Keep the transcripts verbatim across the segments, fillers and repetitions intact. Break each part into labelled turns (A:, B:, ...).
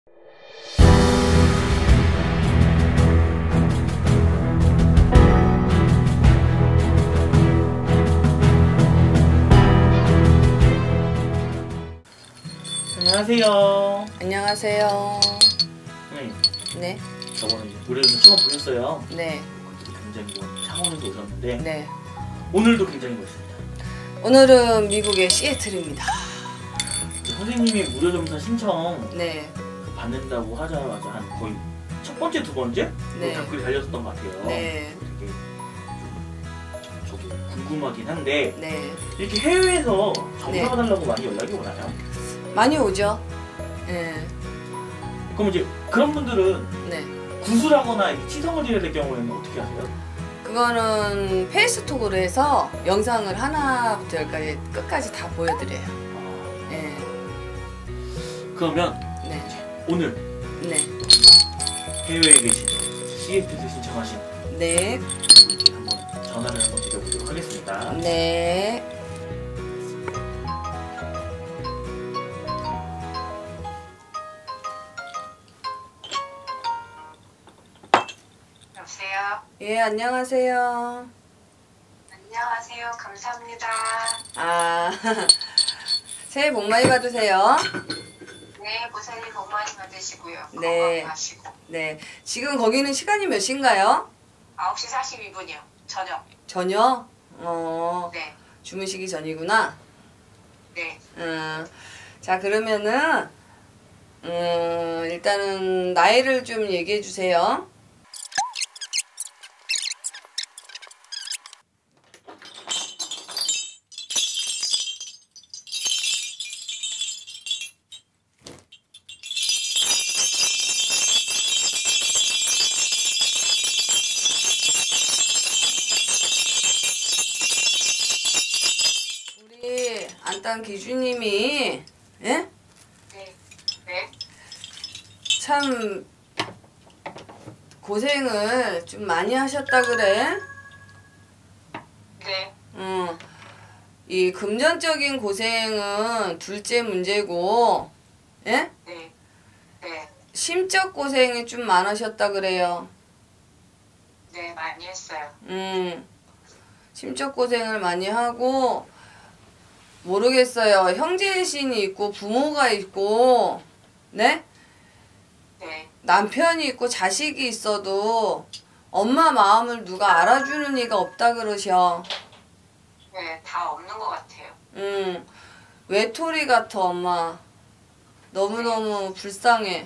A: 안녕하세요.
B: 안녕하세요.
A: 선생님.
B: 네.
A: 저번에 노래를 처음 보셨어요.
B: 네.
A: 그것도 굉장히 먼 창원에서 오셨는데
B: 네.
A: 오늘도 굉장히 멋있습니다.
B: 오늘은 미국의 시애틀입니다.
A: 선생님이 무료점사 신청
B: 네.
A: 받는다고 하자마자 한 거의 첫 번째, 두 번째?
B: 네.
A: 댓글이 달렸었던 것 같아요.
B: 네.
A: 되게 저도 궁금하긴 한데
B: 네.
A: 이렇게 해외에서
B: 네.
A: 점사해달라고 많이 연락이 오나요?
B: 많이 오죠. 네.
A: 그럼 이제 그런 분들은
B: 네.
A: 구술하거나 치성을 드려야 될 경우에는 어떻게 하세요?
B: 그거는 페이스톡으로 해서 영상을 하나부터 열까지 끝까지 다 보여드려요.
A: 아,
B: 네.
A: 그러면
B: 네.
A: 오늘
B: 네.
A: 해외에 계신 시애틀에서 신청하신
B: 네.
A: 분께 한번 전화를 한번 드려보도록 하겠습니다.
B: 네.
C: 여보세요?
B: 예, 안녕하세요.
C: 안녕하세요. 감사합니다.
B: 아, 새해 복 많이 받으세요.
C: 네, 고생이 복 많이 받으시고요.
B: 네.
C: 건강하시고.
B: 네. 지금 거기는 시간이 몇 시인가요?
C: 아홉 시 사십이 분이요. 저녁.
B: 저녁? 어,
C: 네.
B: 주무시기 전이구나.
C: 네.
B: 음, 자, 그러면은, 음, 일단은 나이를 좀 얘기해 주세요. 우리 안딴 기주님이, 예?
C: 네. 네.
B: 참 고생을 좀 많이 하셨다 그래.
C: 네.
B: 음, 이 금전적인 고생은 둘째 문제고, 예?
C: 네. 네.
B: 심적 고생이 좀 많으셨다 그래요.
C: 네, 많이 했어요.
B: 음, 심적 고생을 많이 하고, 모르겠어요. 형제신이 있고, 부모가 있고, 네?
C: 네.
B: 남편이 있고, 자식이 있어도, 엄마 마음을 누가 알아주는 이가 없다 그러셔.
C: 네, 다 없는 것 같아요.
B: 음, 외톨이 같아, 엄마. 너무너무 불쌍해.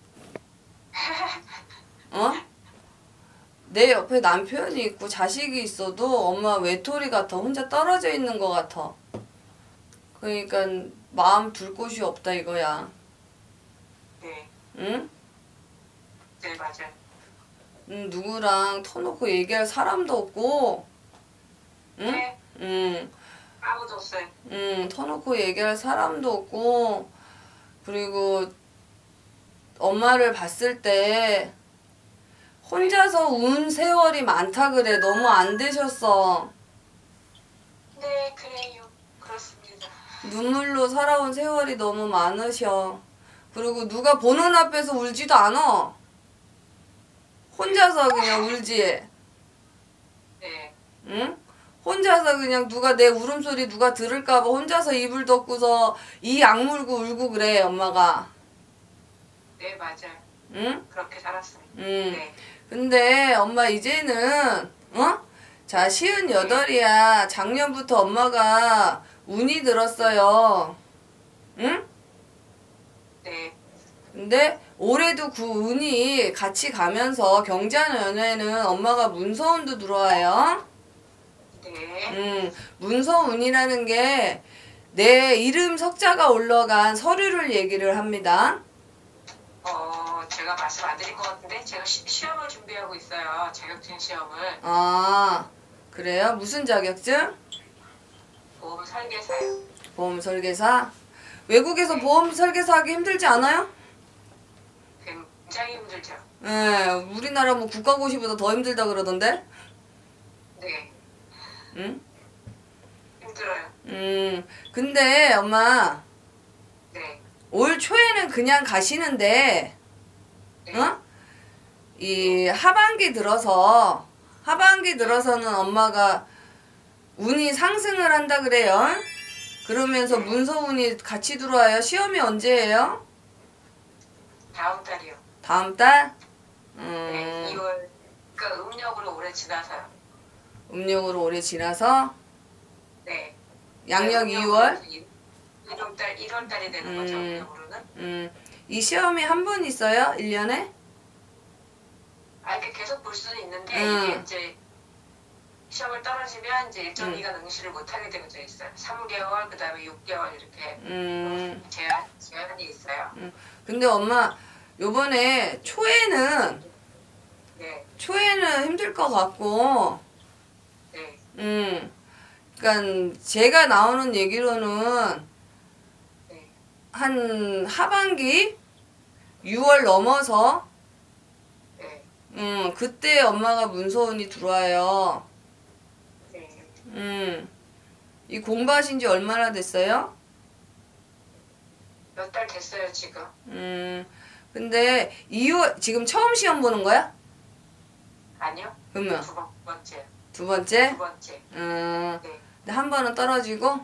B: 어? 내 옆에 남편이 있고 자식이 있어도 엄마 외톨이 같아. 혼자 떨어져 있는 것 같아. 그러니까 마음 둘 곳이 없다 이거야.
C: 네.
B: 응?
C: 네, 맞아요.
B: 음, 누구랑 터놓고 얘기할 사람도 없고, 응?
C: 네.
B: 응,
C: 아무도 없어요.
B: 응, 터놓고 얘기할 사람도 없고, 그리고 엄마를 봤을 때 혼자서 운 세월이 많다 그래. 너무 안 되셨어.
C: 네, 그래요. 그렇습니다.
B: 눈물로 살아온 세월이 너무 많으셔. 그리고 누가 보는 앞에서 울지도 않아. 혼자서 그냥 울지.
C: 네.
B: 응? 혼자서 그냥 누가 내 울음소리 누가 들을까봐 혼자서 이불 덮고서 이 악물고 울고 그래, 엄마가.
C: 네, 맞아요.
B: 응?
C: 그렇게 살았습니다.
B: 응.
C: 네.
B: 근데 엄마 이제는, 어? 자, 시은 여덟이야. 작년부터 엄마가 운이 들었어요. 응?
C: 네.
B: 근데 올해도 그 운이 같이 가면서 경자년에는 엄마가 문서운도 들어와요.
C: 네.
B: 음, 문서운이라는 게 내 이름 석자가 올라간 서류를 얘기를 합니다.
C: 어, 제가 말씀 안 드린 것 같은데 제가 시, 시험을 준비하고 있어요. 자격증 시험을.
B: 아, 그래요? 무슨 자격증?
C: 보험 설계사요.
B: 보험 설계사? 외국에서
C: 네.
B: 보험 설계사 하기 힘들지 않아요?
C: 굉장히 힘들죠.
B: 예, 우리나라 뭐 국가고시보다 더 힘들다 그러던데?
C: 네.
B: 응?
C: 힘들어요.
B: 음, 근데 엄마,
C: 네.
B: 올 초에는 그냥 가시는데,
C: 네.
B: 어? 이 하반기 들어서, 하반기 들어서는 엄마가 운이 상승을 한다 그래요. 그러면서 문서운이 같이 들어와요. 시험이 언제예요?
C: 다음 달이요.
B: 다음 달?
C: 네,
B: 음,
C: 이월. 그러니까 음력으로 올해 지나서요.
B: 음력으로 올해 지나서
C: 네.
B: 양력
C: 네,
B: 이월?
C: 일월 달, 일월 달이 되는 거죠,
B: 음.
C: 음력으로는.
B: 음, 이 시험이 한 번 있어요? 일 년에?
C: 아, 이렇게 계속 볼 수는 있는데,
B: 음.
C: 이게 이제 시험을 떨어지면 이제 일정
B: 음.
C: 기간 응시를 못 하게 되어져 있어요. 삼 개월, 그 다음에 육 개월 이렇게
B: 음,
C: 제한, 제한이 있어요.
B: 근데 엄마, 요번에 초에는,
C: 네,
B: 초에는 힘들 것 같고,
C: 네,
B: 음, 그니까 제가 나오는 얘기로는
C: 네,
B: 한 하반기? 유월 넘어서,
C: 네,
B: 음, 그때 엄마가 문서운이 들어와요.
C: 네.
B: 음, 이 공부하신 지 얼마나 됐어요?
C: 몇 달 됐어요, 지금.
B: 음, 근데 이월, 지금 처음 시험 보는 거야?
C: 아니요?
B: 그러면
C: 두 번, 번째.
B: 두 번째?
C: 두 번째.
B: 음,
C: 네.
B: 근데 한 번은 떨어지고,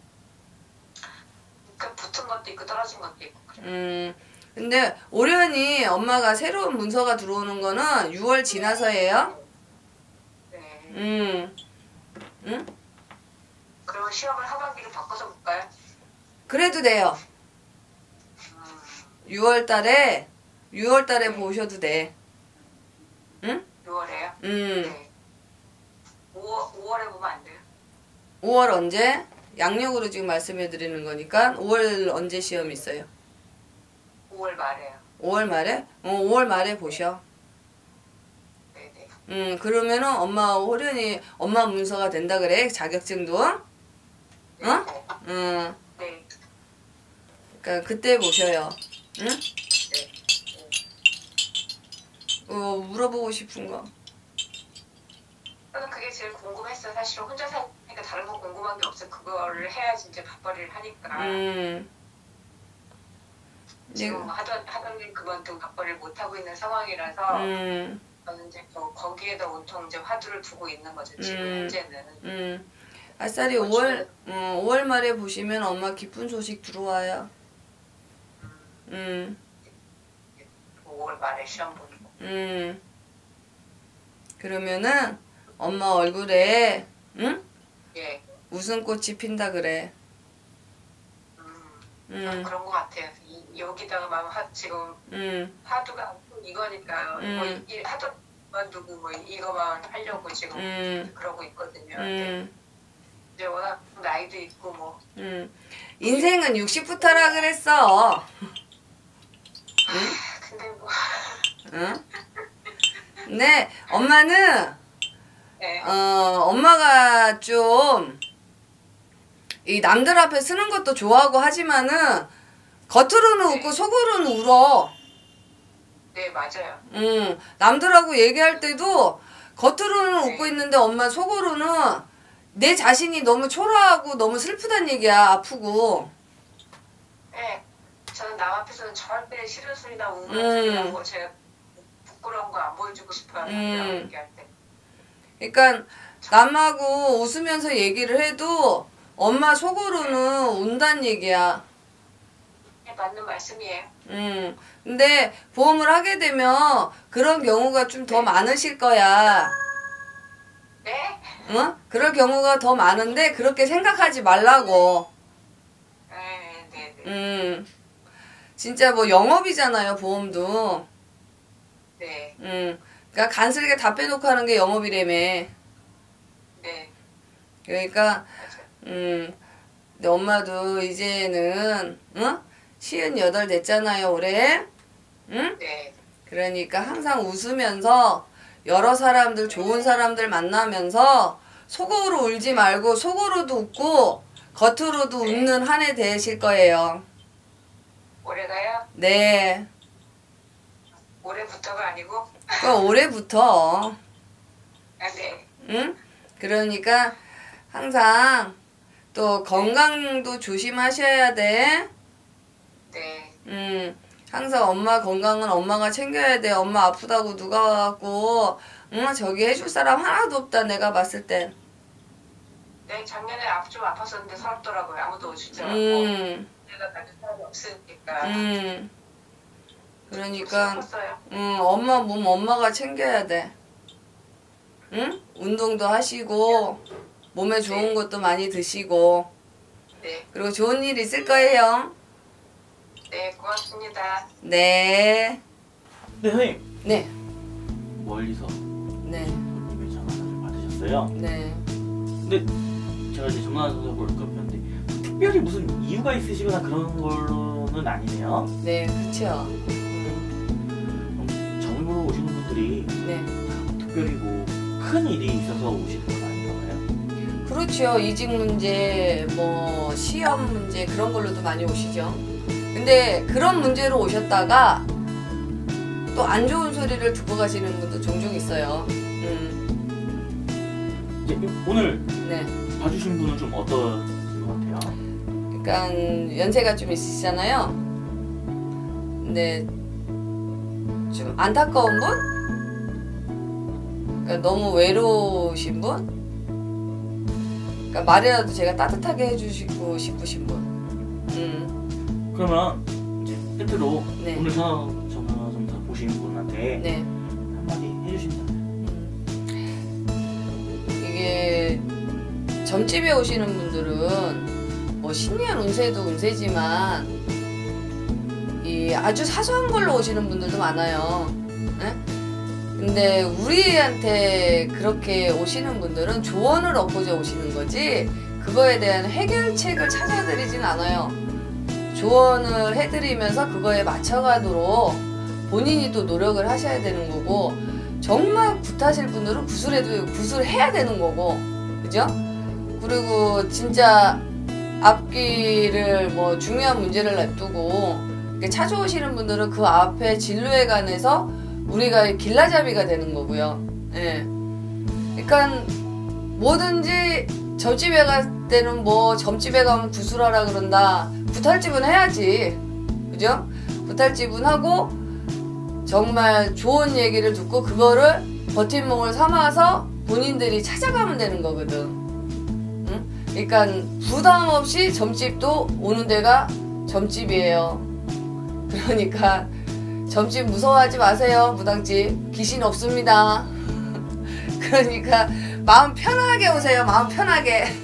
C: 그러니까 붙은 것도 있고 떨어진 것도 있고. 그래요.
B: 음, 근데 올해는 엄마가 새로운 문서가 들어오는 거는 유월 지나서예요.
C: 네.
B: 음, 음,
C: 그러면 시험을 하반기로 바꿔서 볼까요?
B: 그래도 돼요.
C: 음,
B: 유월 달에, 유월 달에 보셔도 돼. 응?
C: 유월에요?
B: 음,
C: 네. 오월, 오월에 보면 안 돼요?
B: 오월 언제? 양력으로 지금 말씀해 드리는 거니까 오월 언제 시험 있어요?
C: 오월 말에요.
B: 오월 말에? 어, 오월 말에 보셔.
C: 네네.
B: 음, 그러면은 엄마 호련이 엄마 문서가 된다 그래. 자격증도.
C: 네,
B: 어?
C: 네.
B: 음,
C: 네.
B: 그러니까 그때 보셔요. 응?
C: 네.
B: 어, 물어보고 싶은 거.
C: 저는 그게 제일 궁금했어요. 사실은 혼자 사니까 다른 거 궁금한 게 없어요. 그거를 해야지 이제 밥벌이를 하니까.
B: 음.
C: 지금
B: 네.
C: 하던, 하던 일 그만두고 밥벌이를 못하고 있는 상황이라서
B: 음,
C: 저는 이제 거, 거기에다 온통 이제 화두를 두고 있는 거죠. 지금
B: 음.
C: 현재는.
B: 음. 아싸리 오월, 음, 오월 말에 보시면 엄마 기쁜 소식 들어와요. 음,
C: 오월 말에 시험 보는 거.
B: 음. 그러면은 엄마 얼굴에, 응?
C: 예.
B: 웃음꽃이 핀다 그래.
C: 음.
B: 음,
C: 그런 것 같아요. 이, 여기다가 막 하, 지금
B: 음,
C: 화두가 이거니까요.
B: 음.
C: 뭐 이, 하도 그만두고 뭐 이거만 하려고 지금
B: 음,
C: 그러고 있거든요. 근데
B: 음,
C: 이제 워낙 나이도 있고 뭐
B: 음. 인생은 육십부터라 그랬어.
C: 아, 근데 뭐
B: 응? 근데 엄마는
C: 네.
B: 어 엄마가 좀 이 남들 앞에 쓰는 것도 좋아하고 하지만은 겉으로는
C: 네.
B: 웃고 속으로는 울어.
C: 네, 맞아요.
B: 음 남들하고 얘기할 때도 겉으로는
C: 네.
B: 웃고 있는데 엄마 속으로는 내 자신이 너무 초라하고 너무 슬프단 얘기야. 아프고.
C: 네. 저는 남 앞에서는 절대 싫은 소리나 우는
B: 음.
C: 소리나 뭐 제가 부끄러운 거 안 보여주고 싶어요. 남들하고
B: 음.
C: 얘기할 때.
B: 그러니까 남하고 웃으면서 얘기를 해도 엄마 속으로는 운단 얘기야.
C: 네, 맞는 말씀이에요.
B: 음. 근데 보험을 하게 되면 그런 경우가 좀 더 많으실 거야.
C: 네?
B: 어? 그럴 경우가 더 많은데 그렇게 생각하지 말라고.
C: 네, 네, 네.
B: 음. 진짜 뭐 영업이잖아요, 보험도.
C: 네,
B: 음. 그러니까 간슬게 다 빼놓고 하는 게 영업이라며.
C: 네.
B: 그러니까
C: 맞아요.
B: 음. 근데 엄마도 이제는 응? 시은 여덟 됐잖아요, 올해. 응?
C: 네,
B: 그러니까 항상 웃으면서 여러 사람들, 좋은 사람들 만나면서 속으로 울지 말고 속으로도 웃고 겉으로도
C: 네.
B: 웃는 한 해 되실 거예요.
C: 올해가요?
B: 네.
C: 올해부터가 아니고?
B: 그러니까 올해부터.
C: 아, 네.
B: 응? 그러니까 항상 또 건강도 조심하셔야 돼.
C: 네.
B: 음, 항상 엄마 건강은 엄마가 챙겨야 돼. 엄마 아프다고 누가 와갖고 응, 저기 해줄 사람 하나도 없다. 내가 봤을 땐.
C: 네, 작년에 아, 좀 아팠었는데 서럽더라고요. 아무도 오시지 않고.
B: 음,
C: 내가 받을 사람이 없으니까.
B: 음. 그러니까
C: 슬펐어요.
B: 음, 엄마 몸 엄마가 챙겨야 돼. 응? 운동도 하시고 몸에 좋은
C: 네.
B: 것도 많이 드시고
C: 네.
B: 그리고 좋은 일 있을 거예요.
C: 네, 고맙습니다.
B: 네.
A: 네, 선생님.
B: 네.
A: 멀리서
B: 네.
A: 손님의 전화를 받으셨어요.
B: 네.
A: 근데 제가 이제 전화해서 볼까 봤는데 특별히 무슨 이유가 있으시거나 그런 걸로는 아니네요.
B: 네, 그쵸. 음,
A: 그럼 점을 보러 오시는 분들이
B: 네.
A: 특별히 뭐 큰 일이 있어서 오시는 건 아닌가 봐요.
B: 그렇죠. 이직 문제, 뭐 시험 문제 그런 걸로도 많이 오시죠. 근데 그런 문제로 오셨다가 또 안 좋은 소리를 듣고 가시는 분도 종종 있어요. 음,
A: 이제 오늘
B: 네.
A: 봐주신 분은 좀 어떤 것 같아요?
B: 그러니까 연세가 좀 있으시잖아요. 근데 좀 안타까운 분? 그러니까 너무 외로우신 분? 그러니까 말이라도 제가 따뜻하게 해주시고 싶으신 분. 음,
A: 그러면 이제 끝으로
B: 네.
A: 오늘 전화 전화 전화 보신 분한테
B: 네.
A: 한마디 해주신다면.
B: 음, 이게 점집에 오시는 분들은 뭐 신년 운세도 운세지만 이 아주 사소한 걸로 오시는 분들도 많아요. 네? 근데 우리한테 그렇게 오시는 분들은 조언을 얻고자 오시는 거지 그거에 대한 해결책을 찾아드리진 않아요. 조언을 해드리면서 그거에 맞춰가도록 본인이 또 노력을 하셔야 되는 거고 정말 굿하실 분들은 구술해도 구술해야 되는 거고 그죠? 그리고 진짜 앞길을 뭐 중요한 문제를 냅두고 이렇게 찾아오시는 분들은 그 앞에 진로에 관해서 우리가 길라잡이가 되는 거고요. 예. 그러니까 뭐든지 점집에 갈 때는 뭐 점집에 가면 구술하라 그런다. 구탈집은 해야지. 그죠? 구탈집은 하고 정말 좋은 얘기를 듣고 그거를 버팀목을 삼아서 본인들이 찾아가면 되는 거거든. 응? 그러니까 부담 없이 점집도 오는 데가 점집이에요. 그러니까 점집 무서워하지 마세요. 무당집 귀신 없습니다. 그러니까 마음 편하게 오세요. 마음 편하게.